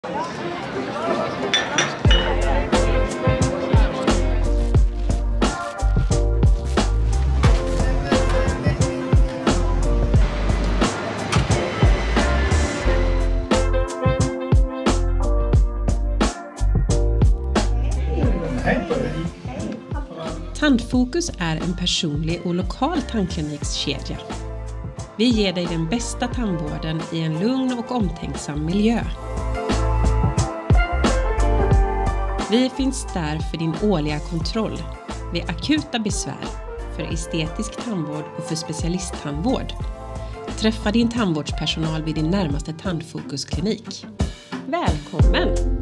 Tandfokus är en personlig och lokal tandklinikskedja. Vi ger dig den bästa tandvården i en lugn och omtänksam miljö. Vi finns där för din årliga kontroll, vid akuta besvär, för estetisk tandvård och för specialisttandvård. Träffa din tandvårdspersonal vid din närmaste Tandfokusklinik. Välkommen!